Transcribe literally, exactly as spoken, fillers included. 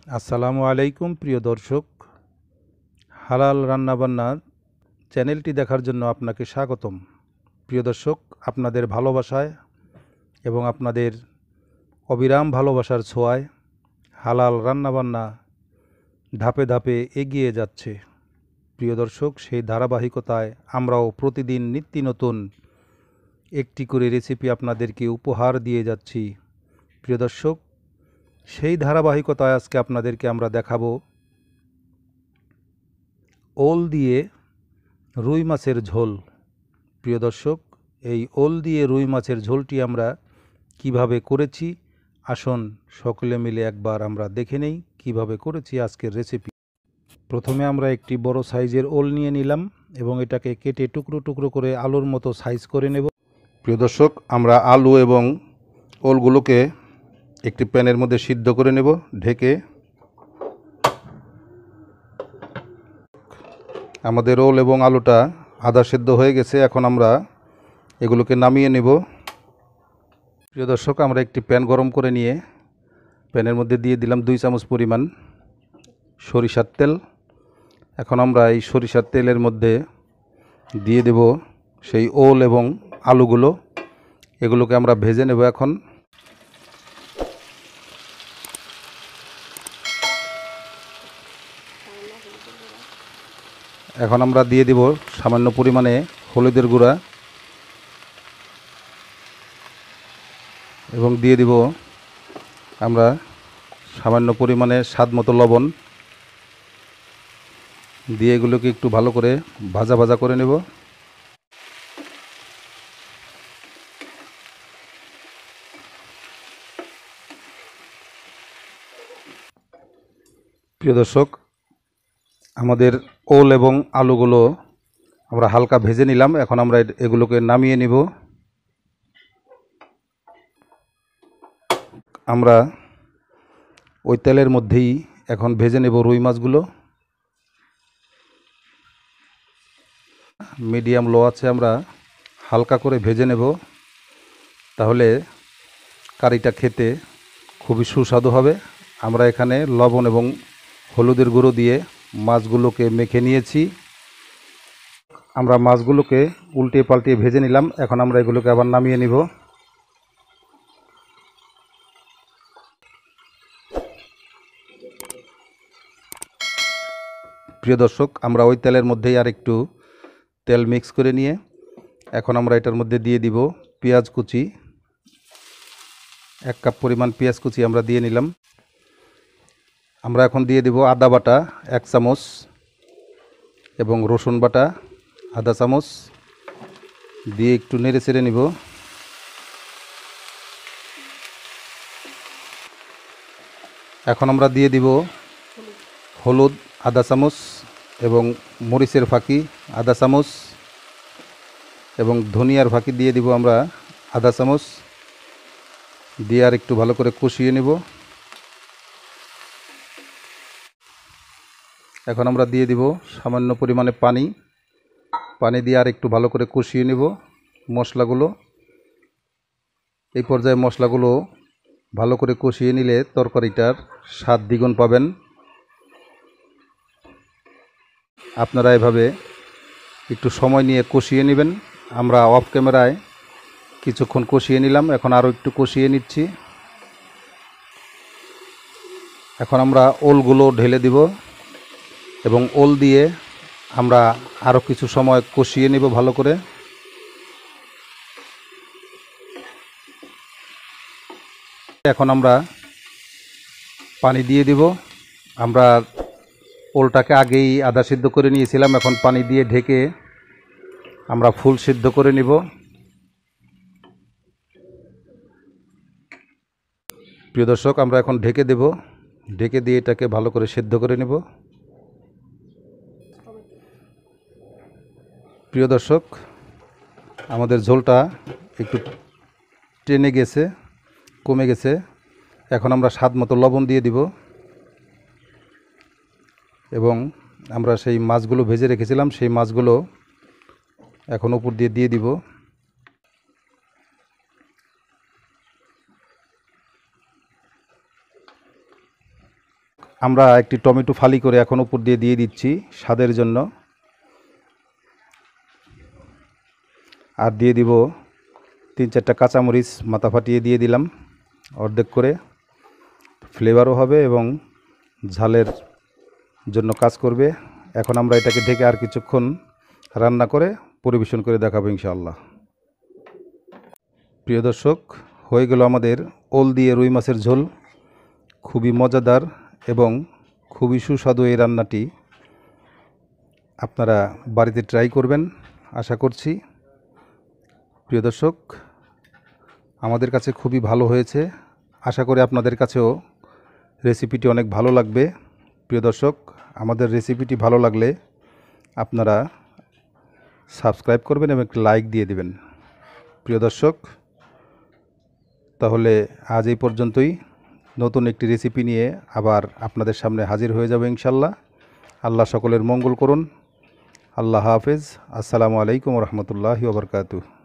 আসসালামু আলাইকুম প্রিয় দর্শক, হালাল রান্নাবান্নার চ্যানেলটি দেখার জন্য আপনাকে স্বাগতম। প্রিয় দর্শক, আপনাদের ভালোবাসায় এবং আপনাদের অবিরাম ভালোবাসার ছোঁয়ায় হালাল রান্নাবান্না ধাপে ধাপে এগিয়ে যাচ্ছে। প্রিয় দর্শক, সেই ধারাবাহিকতায় আমরাও প্রতিদিন নিত্য নতুন একটি করে রেসিপি আপনাদেরকে উপহার দিয়ে যাচ্ছি। প্রিয় দর্শক, সেই ধারাবাহিকতায় আজকে আপনাদেরকে আমরা দেখাবো ওল দিয়ে রুই মাছের ঝোল। প্রিয় দর্শক, এই ওল দিয়ে রুই মাছের ঝোলটি আমরা কিভাবে করেছি, আসুন সকলে মিলে একবার আমরা দেখে নেই কিভাবে করেছি আজকের রেসিপি। প্রথমে আমরা একটি বড় সাইজের ওল নিয়ে নিলাম এবং এটাকে কেটে টুকরো টুকরো করে আলুর মতো সাইজ করে নেব। প্রিয় দর্শক, আমরা আলু এবং ওলগুলোকে একটি প্যানের মধ্যে সিদ্ধ করে নেব ঢেকে। আমাদের ওল এবং আলুটা আধা সেদ্ধ হয়ে গেছে, এখন আমরা এগুলোকে নামিয়ে নেব। প্রিয় দর্শক, আমরা একটি প্যান গরম করে নিয়ে প্যানের মধ্যে দিয়ে দিলাম দুই চামচ পরিমাণ সরিষার তেল। এখন আমরা এই সরিষার তেলের মধ্যে দিয়ে দেব সেই ওল এবং আলুগুলো, এগুলোকে আমরা ভেজে নেব। এখন এখন আমরা দিয়ে দেব সামান্য পরিমাণে হলুদের গুঁড়া এবং দিয়ে দিব আমরা সামান্য পরিমাণে স্বাদ মতো লবণ দিয়ে এগুলোকে একটু ভালো করে ভাজা ভাজা করে নেব। প্রিয় দর্শক, আমাদের ওল এবং আলুগুলো আমরা হালকা ভেজে নিলাম, এখন আমরা এগুলোকে নামিয়ে নিব। আমরা ওই তেলের মধ্যেই এখন ভেজে নেব রুই মাছগুলো। মিডিয়াম লো আছে আমরা হালকা করে ভেজে নেব, তাহলে কারিটা খেতে খুবই সুস্বাদু হবে। আমরা এখানে লবণ এবং হলুদের গুঁড়ো দিয়ে মাছগুলোকে মেখে নিয়েছি। আমরা মাছগুলোকে উল্টে পাল্টে ভেজে নিলাম, এখন আমরা এগুলোকে আবার নামিয়ে নিব। প্রিয় দর্শক, আমরা ওই তেলের মধ্যেই আর একটু তেল মিক্স করে নিয়ে এখন আমরা এটার মধ্যে দিয়ে দিব পেঁয়াজ কুচি। এক কাপ পরিমাণ পেঁয়াজ কুচি আমরা দিয়ে নিলাম। আমরা এখন দিয়ে দিব আদা বাটা এক চামচ এবং রসুন বাটা আধা চামচ দিয়ে একটু নেড়ে চেড়ে নিব। এখন আমরা দিয়ে দিব হলুদ আধা চামচ এবং মরিচের ফাঁকি আধা চামচ এবং ধনিয়ার ফাঁকি দিয়ে দিব আমরা আধা চামচ দিয়ে আর একটু ভালো করে কষিয়ে নেব। এখন আমরা দিয়ে দিব সামান্য পরিমাণে পানি পানি দিয়ে আর একটু ভালো করে কষিয়ে নেব মশলাগুলো। এই পর্যায়ে মশলাগুলো ভালো করে কষিয়ে নিলে তরকারিটার স্বাদ দ্বিগুণ পাবেন। আপনারা এভাবে একটু সময় নিয়ে কষিয়ে নেবেন। আমরা অফ ক্যামেরায় কিছুক্ষণ কষিয়ে নিলাম, এখন আরও একটু কষিয়ে নিচ্ছি। এখন আমরা ওলগুলো ঢেলে দিব এবং ওল দিয়ে আমরা আরও কিছু সময় কষিয়ে নেব ভালো করে। এখন আমরা পানি দিয়ে দিব। আমরা ওলটাকে আগেই আধা সিদ্ধ করে নিয়েছিলাম, এখন পানি দিয়ে ঢেকে আমরা ফুল সিদ্ধ করে নিব। প্রিয় দর্শক, আমরা এখন ঢেকে দেব, ঢেকে দিয়ে এটাকে ভালো করে সিদ্ধ করে নেব। প্রিয় দর্শক, আমাদের ঝোলটা একটু টেনে গেছে, কমে গেছে। এখন আমরা স্বাদ মতো লবণ দিয়ে দিব এবং আমরা সেই মাছগুলো ভেজে রেখেছিলাম সেই মাছগুলো এখন উপর দিয়ে দিয়ে দিব। আমরা একটি টমেটো ফালি করে এখন উপর দিয়ে দিয়ে দিচ্ছি স্বাদের জন্য। আর দিয়ে দিব তিন চারটা কাঁচামরিচ মাথা ফাটিয়ে দিয়ে দিলাম অর্ধেক করে, ফ্লেভারও হবে এবং ঝালের জন্য কাজ করবে। এখন আমরা এটাকে ঢেকে আর কিছুক্ষণ রান্না করে পরিবেশন করে দেখাবো ইনশাআল্লাহ। প্রিয় দর্শক, হয়ে গেল আমাদের ওল দিয়ে রুই মাছের ঝোল। খুবই মজাদার এবং খুবই সুস্বাদু এই রান্নাটি। আপনারা বাড়িতে ট্রাই করবেন আশা করছি। প্রিয় দর্শক, আমাদের কাছে খুবই ভালো হয়েছে, আশা করি আপনাদের কাছেও রেসিপিটি অনেক ভালো লাগবে। প্রিয় দর্শক, আমাদের রেসিপিটি ভালো লাগলে আপনারা সাবস্ক্রাইব করবেন এবং একটি লাইক দিয়ে দিবেন। প্রিয় দর্শক, তাহলে আজ এই পর্যন্তই। নতুন একটি রেসিপি নিয়ে আবার আপনাদের সামনে হাজির হয়ে যাবে ইনশাল্লাহ। আল্লাহ সকলের মঙ্গল করুন। আল্লাহ হাফেজ। আসসালামু আলাইকুম রহমতুল্লাহি ওয়া বারাকাতুহু।